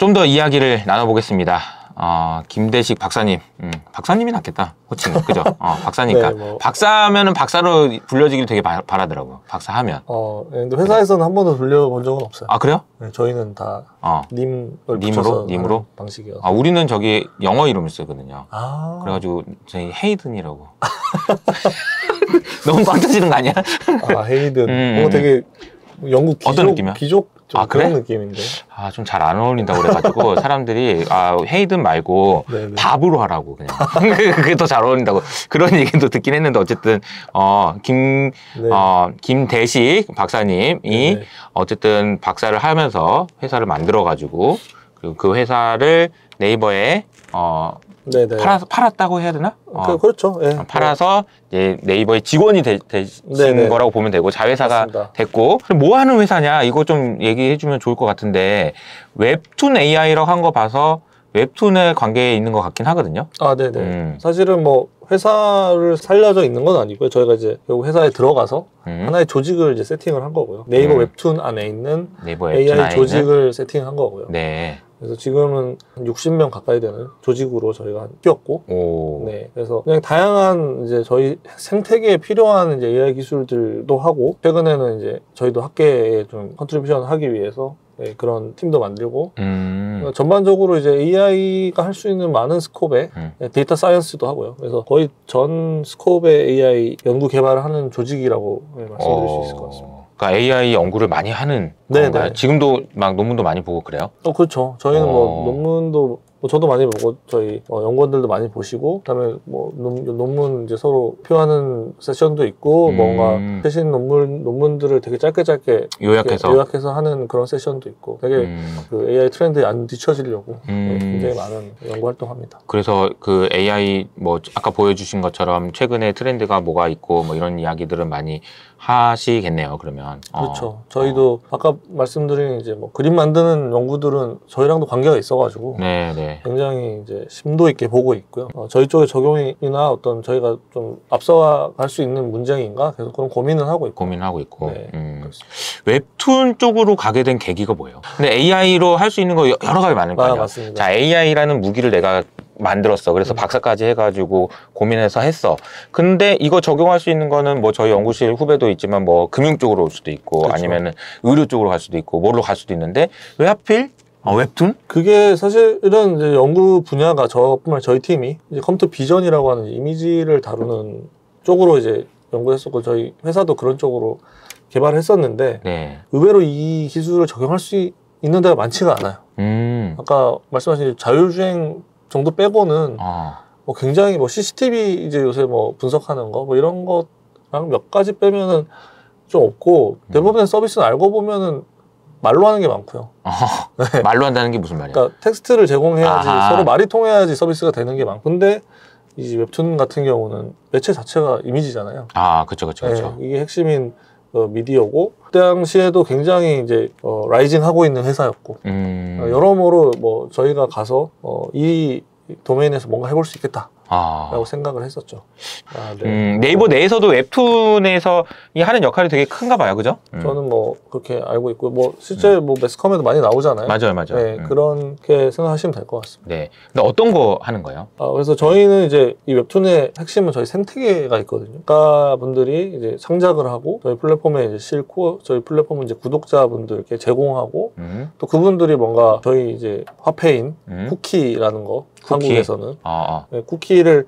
좀 더 이야기를 나눠보겠습니다. 김대식 박사님. 박사님이 낫겠다. 호칭. 그죠? 박사니까. 네, 뭐. 박사면은 박사로 불려지길 되게 바라더라고. 박사하면. 근데 회사에서는 한 번도 돌려본 적은 없어요. 아, 그래요? 네, 저희는 다 님으로? 방식이어서. 우리는 저기 영어 이름을 쓰거든요. 아. 그래가지고 저희 헤이든이라고. 너무 빵 터지는 거 아니야? 헤이든. 되게 영국 어떤 느낌이야? 귀족 좀 그래? 그런 느낌인데. 좀 잘 안 어울린다고 그래가지고 사람들이 헤이든 말고 네네. 밥으로 하라고 그냥. 그게 더 잘 어울린다고 그런 얘기도 듣긴 했는데 어쨌든 김대식 박사님이 네네. 어쨌든 박사를 하면서 회사를 만들어가지고 그리고 그 회사를 네이버에 네네. 팔았다고 해야 되나? 그렇죠. 예. 팔아서 이제 네이버의 직원이 되신 네네. 거라고 보면 되고 자회사가 맞습니다. 됐고 뭐 하는 회사냐 이거 좀 얘기해 주면 좋을 것 같은데 웹툰 AI라고 한 거 봐서 웹툰의 관계에 있는 것 같긴 하거든요. 네네. 사실은 뭐 회사를 살려져 있는 건 아니고요. 저희가 이제 결국 회사에 들어가서 하나의 조직을 이제 세팅을 한 거고요. 네이버 웹툰 안에 있는 네이버 AI 조직을 세팅한 거고요. 네. 그래서 지금은 한 60명 가까이 되는 조직으로 저희가 키웠고, 네. 그래서 그냥 다양한 이제 저희 생태계에 필요한 이제 AI 기술들도 하고, 최근에는 이제 저희도 학계에 좀 컨트리뷰션 하기 위해서 네, 그런 팀도 만들고, 전반적으로 이제 AI가 할 수 있는 많은 스콥의 데이터 사이언스도 하고요. 그래서 거의 전 스콥의 AI 연구 개발을 하는 조직이라고 말씀드릴 수 있을 것 같습니다. 그러니까 AI 연구를 많이 하는 건가요? 지금도 막 논문도 많이 보고 그래요? 그렇죠. 저희는 뭐 논문도 저도 많이 보고 저희 연구원들도 많이 보시고 그다음에 뭐 논문 이제 서로 표하는 세션도 있고 뭔가 최신 논문들을 되게 짧게 요약해서 하는 그런 세션도 있고 되게 그 AI 트렌드에 안 뒤처지려고 굉장히 많은 연구 활동합니다. 그래서 그 AI 뭐 아까 보여주신 것처럼 최근에 트렌드가 뭐가 있고 뭐 이런 이야기들은 많이 하시겠네요. 그러면 그렇죠. 저희도 아까 말씀드린 이제 뭐 그림 만드는 연구들은 저희랑도 관계가 있어가지고 네네. 굉장히 이제 심도 있게 보고 있고요. 저희 쪽의 적용이나 어떤 저희가 좀 앞서갈 수 있는 문제인가 계속 그런 고민은 하고 있고. 네, 웹툰 쪽으로 가게 된 계기가 뭐예요? 근데 AI로 할 수 있는 거 여러 가지 많을 거 아니에요? 맞습니다. 자, AI라는 무기를 내가 만들었어. 그래서 박사까지 해가지고 고민해서 했어. 근데 이거 적용할 수 있는 거는 뭐 저희 연구실 후배도 있지만 뭐 금융 쪽으로 올 수도 있고 그렇죠. 아니면은 의료 쪽으로 갈 수도 있고 뭐로 갈 수도 있는데 왜 하필 웹툰? 그게 사실은 이제 연구 분야가 저희 팀이 이제 컴퓨터 비전이라고 하는 이미지를 다루는 쪽으로 이제 연구했었고 저희 회사도 그런 쪽으로 개발을 했었는데 네. 의외로 이 기술을 적용할 수 있는 데가 많지가 않아요. 아까 말씀하신 자율주행 정도 빼고는 뭐 굉장히 뭐 CCTV 이제 요새 뭐 분석하는 거 뭐 이런 거랑 몇 가지 빼면은 좀 없고 대부분의 서비스는 알고 보면은 말로 하는 게 많고요. 네. 말로 한다는 게 무슨 말이야? 그러니까 텍스트를 제공해야지 서로 말이 통해야지 서비스가 되는 게 많고 근데 이 웹툰 같은 경우는 매체 자체가 이미지잖아요. 그렇죠. 네, 이게 핵심인 미디어고 그때 당시에도 굉장히 이제 라이징 하고 있는 회사였고 여러모로 뭐 저희가 가서 이 도메인에서 뭔가 해볼 수 있겠다 라고 생각을 했었죠. 네. 네이버 내에서도 웹툰에서 이 하는 역할이 되게 큰가 봐요, 그죠? 저는 뭐 그렇게 알고 있고 뭐 실제 뭐 매스컴에도 많이 나오잖아요. 맞아요. 네, 그렇게 생각하시면 될 것 같습니다. 네. 근데 어떤 거 하는 거예요? 그래서 저희는 이제 이 웹툰의 핵심은 저희 생태계가 있거든요. 작가분들이 이제 창작을 하고 저희 플랫폼에 이제 싣고 저희 플랫폼은 이제 구독자분들께 제공하고 또 그분들이 뭔가 저희 이제 화폐인 쿠키라는 거 한국에서는 네, 쿠키를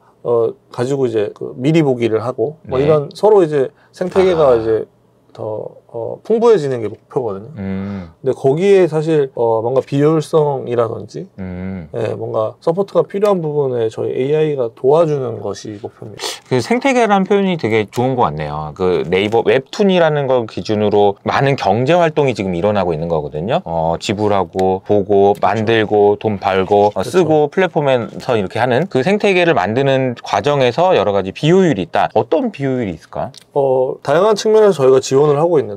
가지고 이제 미리 보기를 하고 뭐 이런 서로 이제 생태계가 이제 더 풍부해지는 게 목표거든요. 근데 거기에 사실 뭔가 비효율성이라든지 네, 뭔가 서포트가 필요한 부분에 저희 AI가 도와주는 것이 목표입니다. 그 생태계라는 표현이 되게 좋은 것 같네요. 그 네이버 웹툰이라는 걸 기준으로 많은 경제 활동이 지금 일어나고 있는 거거든요. 지불하고 보고 만들고 돈 벌고 쓰고 플랫폼에서 이렇게 하는 그 생태계를 만드는 과정에서 여러 가지 비효율이 있다. 어떤 비효율이 있을까? 다양한 측면에서 저희가 지원을 하고 있는데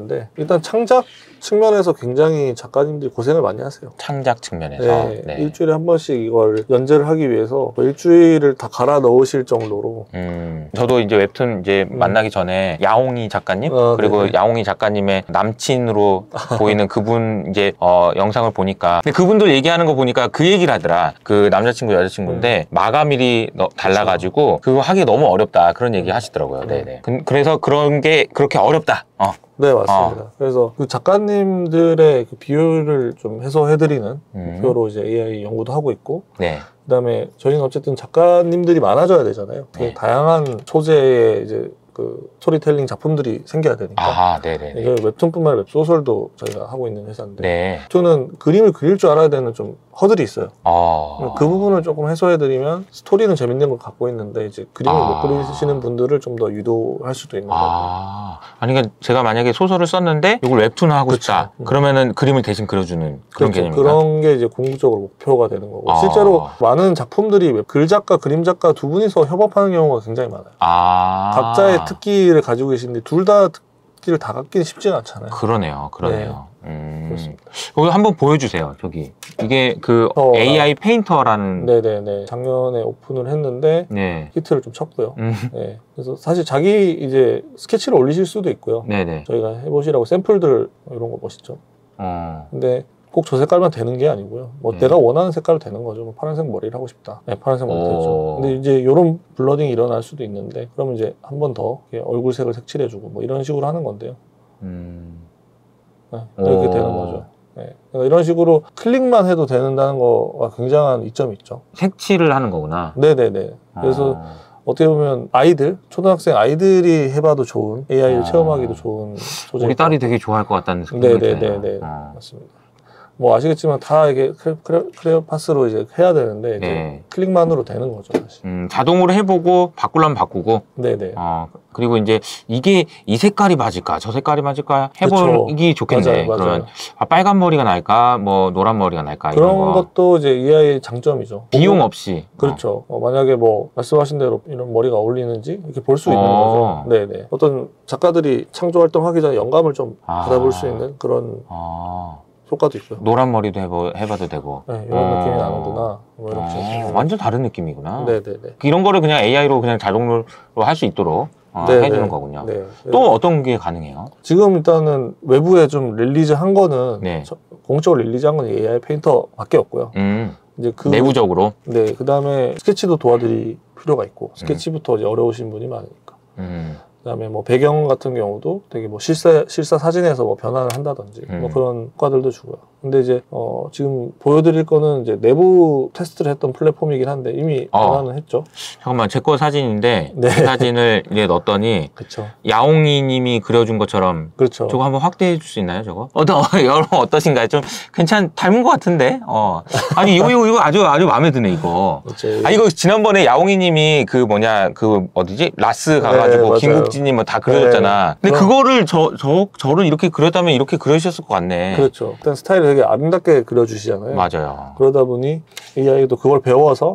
되는데 일단 창작 측면에서 굉장히 작가님들이 고생을 많이 하세요. 창작 측면에서 네, 네. 일주일에 한 번씩 이걸 연재를 하기 위해서 일주일을 다 갈아 넣으실 정도로 저도 이제 웹툰 이제 만나기 전에 야옹이 작가님 그리고 네네. 야옹이 작가님의 남친으로 보이는 그분 이제 영상을 보니까 근데 그분들 얘기하는 거 보니까 그 얘기를 하더라. 그 남자친구 여자친구인데 마감일이 달라가지고 그거 하기 너무 어렵다 그런 얘기 하시더라고요. 네네. 그래서 그런 게 그렇게 어렵다. 네, 맞습니다. 그래서 그 작가님들의 그 비율을 좀 해소해드리는 목표로 이제 AI 연구도 하고 있고, 네. 그다음에 저희는 어쨌든 작가님들이 많아져야 되잖아요. 되게 네. 다양한 소재의 이제 그 스토리텔링 작품들이 생겨야 되니까. 아, 네네. 이게 웹툰뿐만 아니라 웹소설도 저희가 하고 있는 회사인데, 네. 웹툰은 그림을 그릴 줄 알아야 되는 좀 허들이 있어요. 그 그 부분을 조금 해소해드리면 스토리는 재밌는 걸 갖고 있는데 이제 그림을 못 그리시는 분들을 좀 더 유도할 수도 있는 거고. 아니, 그러니까 제가 만약에 소설을 썼는데 이걸 웹툰을 하고 그쵸. 싶다. 그러면은 그림을 대신 그려주는 그런 그렇죠. 개념인가? 그런 게 이제 궁극적으로 목표가 되는 거고 실제로 많은 작품들이 글 작가, 그림 작가 두 분이서 협업하는 경우가 굉장히 많아요. 각자의 특기를 가지고 계신데 둘 다 특기를 다 갖기는 쉽지가 않잖아요. 그러네요. 네. 그렇습니다. 여기 한번 보여주세요. 저기 이게 그 AI 페인터라는 네네네. 작년에 오픈을 했는데 네. 히트를 좀 쳤고요. 네. 그래서 사실 자기 이제 스케치를 올리실 수도 있고요. 네네. 저희가 해보시라고 샘플들 이런 거 멋있죠. 근데 꼭 저 색깔만 되는 게 아니고요. 뭐 내가 원하는 색깔로 되는 거죠. 뭐 파란색 머리를 하고 싶다. 네, 파란색 머리 되죠. 근데 이제 이런 블러딩이 일어날 수도 있는데 그러면 이제 한 번 더 얼굴색을 색칠해주고 뭐 이런 식으로 하는 건데요. 네, 이렇게 되는 거죠. 네. 그러니까 이런 식으로 클릭만 해도 되는다는 거가 굉장한 이점이 있죠. 색칠을 하는 거구나. 네네네. 그래서 어떻게 보면 아이들, 초등학생 아이들이 해봐도 좋은 AI를 체험하기도 좋은 소재. 우리 딸이 되게 좋아할 것 같다는 생각이 드네요. 네네네. 맞습니다. 뭐 아시겠지만 다 이게 크레파스로 이제 해야 되는데 이제 클릭만으로 되는 거죠. 사실. 자동으로 해보고 바꾸려면 바꾸고. 네네. 그리고 이제 이게 이 색깔이 맞을까 저 색깔이 맞을까 해보기 좋겠네. 맞아요. 그러면 빨간 머리가 날까 뭐 노란 머리가 날까 그런 이런 것도 이제 AI의 장점이죠. 비용 없이. 그렇죠. 만약에 뭐 말씀하신 대로 이런 머리가 어울리는지 이렇게 볼 수 있는 거죠. 네네. 어떤 작가들이 창조 활동하기 전에 영감을 좀 받아볼 수 있는 그런 효과도 있고요. 노란 머리도 해봐도 되고. 네, 이런 느낌이 나는구나. 뭐 이렇게. 완전 다른 느낌이구나. 네네네. 이런 거를 그냥 AI로 그냥 자동으로 할 수 있도록 해주는 거군요. 네. 또 어떤 게 가능해요? 지금 일단은 외부에 좀 릴리즈 한 거는 공식적으로 릴리즈 한 건 AI 페인터밖에 없고요. 이제 내부적으로. 네. 그 다음에 스케치도 도와드릴 필요가 있고 스케치부터 이제 어려우신 분이 많으니까. 그다음에 뭐 배경 같은 경우도 되게 뭐 실사 사진에서 뭐 변환을 한다든지 뭐 그런 효과들도 주고요. 근데 이제 지금 보여드릴 거는 이제 내부 테스트를 했던 플랫폼이긴 한데 이미 변환은 했죠. 잠깐만 제 거 사진인데 그 사진을 이제 넣었더니 그렇죠. 야옹이님이 그려준 것처럼 그렇죠. 저거 한번 확대해 줄 수 있나요? 저거 여러분 어떠신가요? 좀 닮은 것 같은데. 아니 이거 아주 마음에 드네 이거. 그렇죠. 이거 지난번에 야옹이님이 그 어디지 라스 가가지고 김국진님 뭐 다 그려줬잖아. 근데 그거를 저를 이렇게 그렸다면 이렇게 그려주셨을 것 같네. 그렇죠. 일단 스타일을 되게 아름답게 그려주시잖아요. 맞아요. 그러다 보니 AI도 그걸 배워서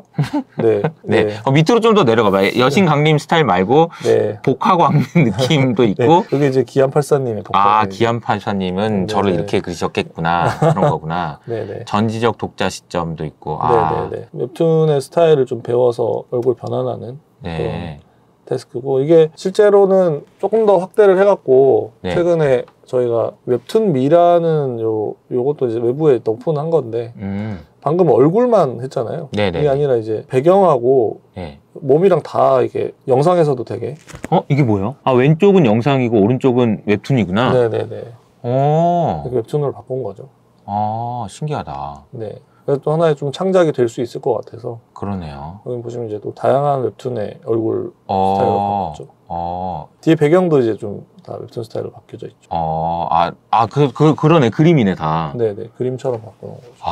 밑으로 좀 더 내려가봐. 여신강림 스타일 말고 복화광 느낌도 있고. 그게 이제 기안84님의 복화. 기안84님은 저를 이렇게 그리셨겠구나. 그런 거구나. 전지적 독자 시점도 있고. 웹툰의 스타일을 좀 배워서 얼굴 변환하는 그런 데스크고 이게 실제로는 조금 더 확대를 해갖고 최근에 저희가 웹툰미라는 요것도 이제 외부에 오픈한 건데 방금 얼굴만 했잖아요. 이게 아니라 이제 배경하고 몸이랑 다 이게 영상에서도 되게 이게 뭐예요? 왼쪽은 영상이고 오른쪽은 웹툰이구나. 네네네. 이렇게 웹툰으로 바꾼 거죠. 신기하다. 네. 그래서 또 하나의 좀 창작이 될 수 있을 것 같아서. 그러네요. 여기 보시면 이제 또 다양한 웹툰의 얼굴 스타일로 바뀌었죠. 뒤에 배경도 이제 좀 다 웹툰 스타일로 바뀌어져 있죠. 그러네. 그림이네, 다. 네네. 그림처럼 바꾸는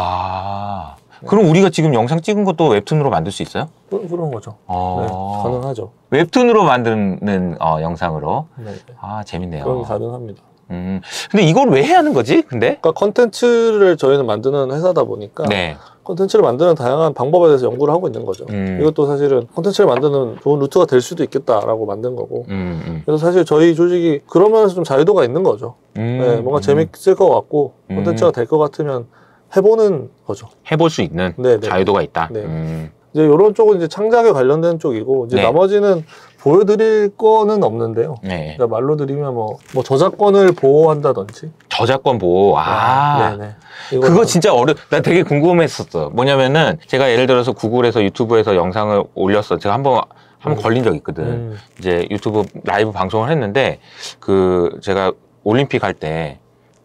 거죠. 그럼 우리가 지금 영상 찍은 것도 웹툰으로 만들 수 있어요? 그런 거죠. 네, 가능하죠. 웹툰으로 만드는 영상으로? 네. 재밌네요. 그런 게 가능합니다. 근데 이걸 왜 해야 하는 거지? 근데? 그러니까 컨텐츠를 저희는 만드는 회사다 보니까 네. 콘텐츠를 만드는 다양한 방법에 대해서 연구를 하고 있는 거죠. 이것도 사실은 콘텐츠를 만드는 좋은 루트가 될 수도 있겠다라고 만든 거고. 그래서 사실 저희 조직이 그런 면에서 좀 자유도가 있는 거죠. 네, 뭔가 재밌을 것 같고 콘텐츠가 될 것 같으면 해보는 거죠. 해볼 수 있는 네네. 자유도가 있다. 네. 이제 이런 쪽은 이제 창작에 관련된 쪽이고 이제 네. 나머지는 보여드릴 거는 없는데요. 네. 그러니까 말로 드리면 뭐 저작권을 보호한다든지. 저작권 보호. 네네. 그거 진짜 나 되게 궁금했었어. 뭐냐면은 제가 예를 들어서 구글에서 유튜브에서 영상을 올렸어. 제가 한번 걸린 적이 있거든. 이제 유튜브 라이브 방송을 했는데 제가 올림픽 할 때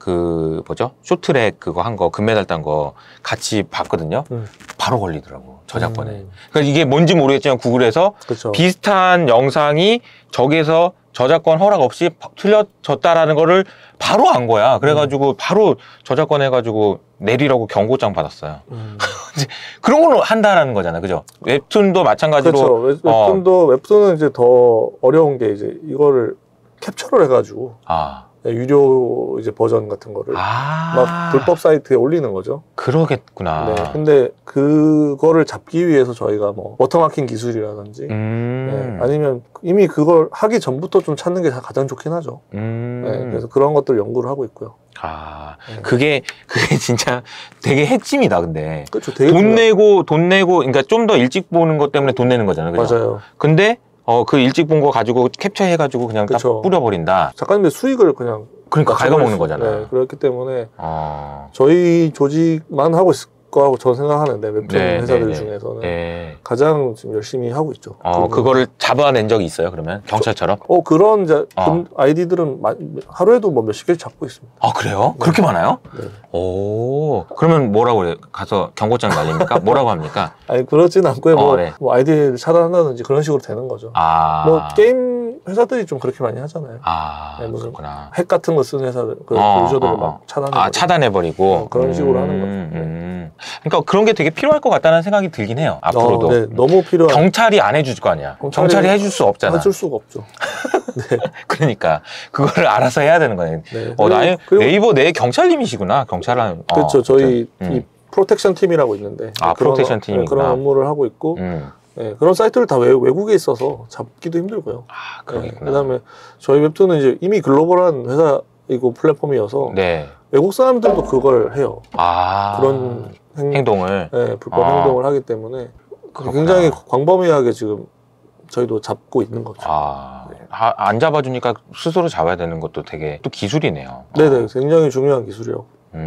쇼트랙 그거 한 거 금메달 딴 거 같이 봤거든요. 바로 걸리더라고. 저작권에. 그러니까 이게 뭔지 모르겠지만 구글에서 그쵸. 비슷한 영상이 저기서 저작권 허락 없이 틀려졌다라는 거를 바로 안 거야. 그래가지고 바로 저작권 해가지고 내리라고 경고장 받았어요. 그런 걸로 한다라는 거잖아. 그죠? 웹툰도 마찬가지로. 그렇죠. 웹툰은 이제 더 어려운 게 이제 이거를 캡처를 해가지고. 유료 이제 버전 같은 거를 막 불법 사이트에 올리는 거죠. 그러겠구나. 네, 근데 그거를 잡기 위해서 저희가 뭐 워터마킹 기술이라든지 네, 아니면 이미 그걸 하기 전부터 좀 찾는 게 가장 좋긴 하죠. 네, 그래서 그런 것들 연구를 하고 있고요. 네. 그게 진짜 되게 핵심이다. 근데 그렇죠. 돈 내고 그러니까 좀 더 일찍 보는 것 때문에 돈 내는 거잖아요. 그죠? 맞아요. 근데 그 일찍 본 거 가지고 캡처해가지고 그냥 딱 뿌려버린다. 작가님들 수익을 그러니까 갉아먹는 거잖아. 네, 그렇기 때문에 저희 조직만 하고 있을 거라고 저는 생각하는데 웹툰 회사들 중에서는 가장 지금 열심히 하고 있죠. 그거를 잡아낸 적이 있어요? 그러면 경찰처럼? 그런 이제 아이디들은 하루에도 뭐 몇십 개씩 잡고 있습니다. 그래요? 네. 그렇게 많아요? 네. 오, 그러면 뭐라고 그래요? 가서 경고장 날립니까? 뭐라고 합니까? 아니 그렇지는 않고요. 뭐 아이디를 차단한다든지 그런 식으로 되는 거죠. 뭐 게임 회사들이 좀 그렇게 많이 하잖아요. 네, 그렇구나. 핵 같은 거 쓰는 회사들, 유저들을 막 차단해버리고. 차단해버리고. 그런 식으로 하는 거죠. 그러니까 그런 게 되게 필요할 것 같다는 생각이 들긴 해요. 앞으로도. 네, 너무 필요한. 경찰이 안 해줄 거 아니야. 경찰이 해줄 수 없잖아. 해줄 수가 없죠. 네. 그러니까 그거를 알아서 해야 되는 거네. 네. 네이버 내 경찰님이시구나. 경찰은. 그렇죠. 저희 이 프로텍션 팀이라고 있는데. 프로텍션 팀이구나. 그런 업무를 하고 있고. 네, 그런 사이트를 다 외국에 있어서 잡기도 힘들고요. 그러겠구나. 그다음에 저희 웹툰은 이제 이미 글로벌한 회사이고 플랫폼이어서 외국 사람들도 그걸 해요. 그런 행동을 불법 행동을 하기 때문에 굉장히 광범위하게 지금 저희도 잡고 있는 거죠. 안 잡아주니까 스스로 잡아야 되는 것도 되게 또 기술이네요. 네네, 굉장히 중요한 기술이요.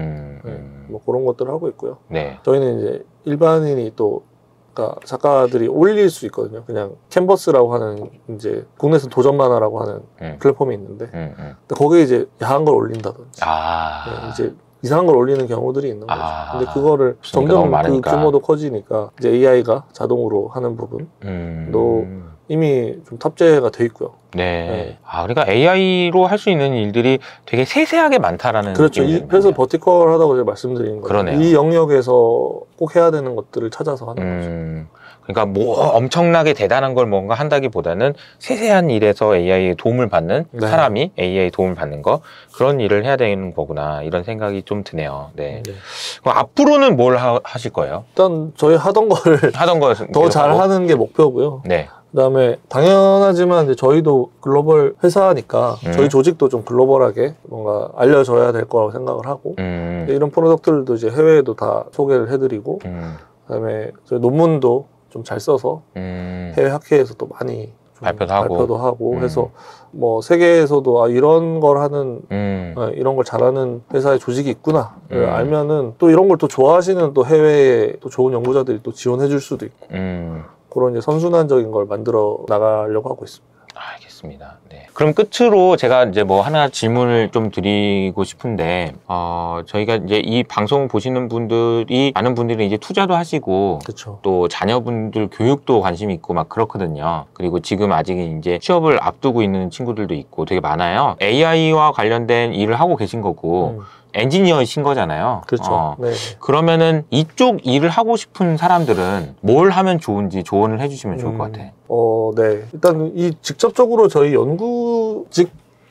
뭐 그런 것들을 하고 있고요. 저희는 이제 일반인이 또 그러니까 작가들이 올릴 수 있거든요. 그냥 캔버스라고 하는 이제 국내에서 도전 만화라고 하는 플랫폼이 있는데 근데 거기에 이제 야한 걸 올린다든지 이제 이상한 걸 올리는 경우들이 있는 거죠. 근데 그거를 점점 그 규모도 커지니까 이제 AI가 자동으로 하는 부분도 이미 좀 탑재가 돼 있고요. 그러니까 AI로 할 수 있는 일들이 되게 세세하게 많다라는. 그렇죠. 그래서 버티컬하다고 제가 말씀드린 거예요. 그러네요. 이 영역에서 꼭 해야 되는 것들을 찾아서 하는 거죠. 그러니까 뭐 엄청나게 대단한 걸 뭔가 한다기보다는 세세한 일에서 AI의 도움을 받는 사람이 AI의 도움을 받는 거 그런 일을 해야 되는 거구나 이런 생각이 좀 드네요. 그럼 앞으로는 뭘 하실 거예요? 일단 저희 하던 거를 더 잘하는 게 목표고요. 그다음에 당연하지만 이제 저희도 글로벌 회사니까 저희 조직도 좀 글로벌하게 뭔가 알려져야 될 거라고 생각을 하고 이런 프로덕트들도 이제 해외에도 다 소개를 해드리고 그다음에 저희 논문도 좀 잘 써서 해외 학회에서 또 많이 발표도 하고 해서 뭐 세계에서도 이런 걸 하는 이런 걸 잘하는 회사의 조직이 있구나를 알면은 또 이런 걸 또 좋아하시는 또 해외에 또 좋은 연구자들이 또 지원해 줄 수도 있고 그런 이제 선순환적인 걸 만들어 나가려고 하고 있습니다. 알겠습니다. 그럼 끝으로 제가 이제 뭐 하나 질문을 좀 드리고 싶은데, 저희가 이제 이 방송 보시는 분들이, 많은 분들이 이제 투자도 하시고, 그쵸. 또 자녀분들 교육도 관심이 있고 막 그렇거든요. 그리고 지금 아직 이제 취업을 앞두고 있는 친구들도 있고 되게 많아요. AI와 관련된 일을 하고 계신 거고, 엔지니어이신 거잖아요. 그렇죠. 그러면은 이쪽 일을 하고 싶은 사람들은 뭘 하면 좋은지 조언을 해주시면 좋을 것 같아요. 일단 이 직접적으로 저희 연구직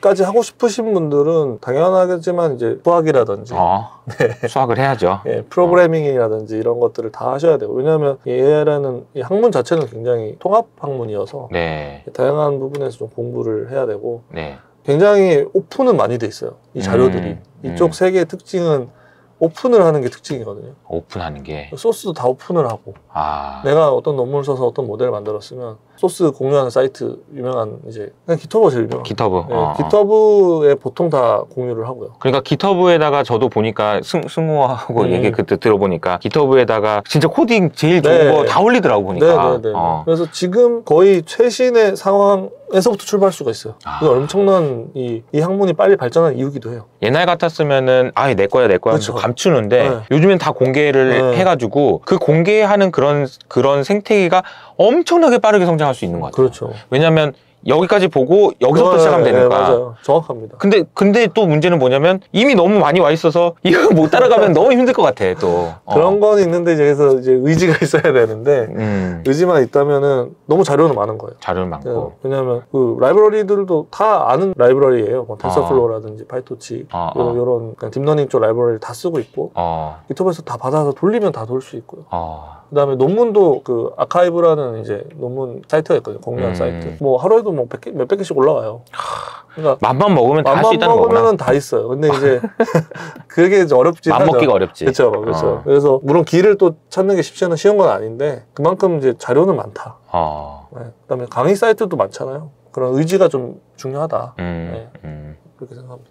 그것까지 하고 싶으신 분들은 당연하겠지만 이제 수학이라든지 수학을 해야죠. 예, 프로그래밍이라든지 이런 것들을 다 하셔야 되고, 왜냐하면 AI라는 이 학문 자체는 굉장히 통합 학문이어서 네. 다양한 부분에서 좀 공부를 해야 되고 네. 굉장히 오픈은 많이 돼 있어요. 이 자료들이. 이쪽 세 개의 특징은 오픈을 하는 게 특징이거든요. 오픈하는 게. 소스도 다 오픈을 하고. 내가 어떤 논문을 써서 어떤 모델을 만들었으면 소스 공유하는 사이트 유명한 이제 그냥 깃허브가 제일 유명한. 깃허브. 네, 깃허브에 보통 다 공유를 하고요. 그러니까 깃허브에다가 저도 보니까 승우하고 얘기 그때 들어보니까 깃허브에다가 진짜 코딩 제일 좋은 거 다 올리더라고 보니까. 네네네. 그래서 지금 거의 최신의 상황에서부터 출발할 수가 있어요. 그래서 엄청난 이 학문이 빨리 발전한 이유기도 해요. 옛날 같았으면은 아예 내 거야 하면서 감추는데 요즘엔 다 공개를 해가지고 그 공개하는 그런 생태계가 엄청나게 빠르게 성장할 수 있는 것 같아요. 그렇죠. 왜냐하면 여기까지 보고 여기서부터 시작하면 되니까. 맞아요. 정확합니다. 근데 또 문제는 뭐냐면 이미 너무 많이 와 있어서 이거 못 따라가면 너무 힘들 것 같아 또. 그런 건 있는데 그래서 이제 의지가 있어야 되는데 의지만 있다면은 너무 자료는 많은 거예요. 자료는 많고. 왜냐하면 그 라이브러리들도 다 아는 라이브러리예요. 뭐 텐서플로우라든지 파이토치 이런 그냥 딥러닝 쪽 라이브러리를 다 쓰고 있고 깃허브에서 다 받아서 돌리면 다 돌 수 있고요. 그다음에 논문도 그 아카이브라는 이제 논문 사이트가 있거든요. 공유한 사이트. 뭐 하루에도 뭐 몇백 개씩 올라와요. 그러니까 맘만 먹으면 다 할 수 있다는 거구나. 맘만 먹으면 다 있어요. 근데 이제 그게 이제 어렵지. 맘 먹기가 어렵지. 그렇죠. 그래서 물론 길을 또 찾는 게 쉬운 건 아닌데 그만큼 이제 자료는 많다. 그다음에 강의 사이트도 많잖아요. 그런 의지가 좀 중요하다. 그렇게 생각합니다.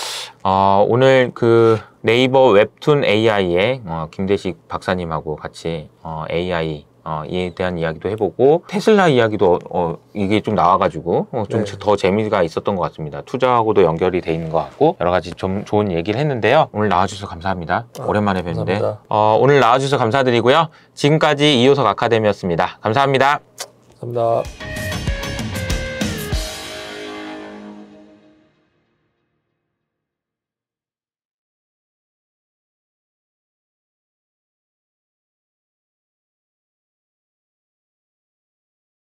오늘 그 네이버 웹툰 AI의 김대식 박사님하고 같이 AI 이에 대한 이야기도 해보고 테슬라 이야기도 이게 좀 나와가지고 좀 더 재미가 있었던 것 같습니다. 투자하고도 연결이 돼 있는 것 같고 여러 가지 좀 좋은 얘기를 했는데요. 오늘 나와주셔서 감사합니다. 오랜만에 뵙는데 오늘 나와주셔서 감사드리고요. 지금까지 이효석 아카데미였습니다. 감사합니다. 감사합니다.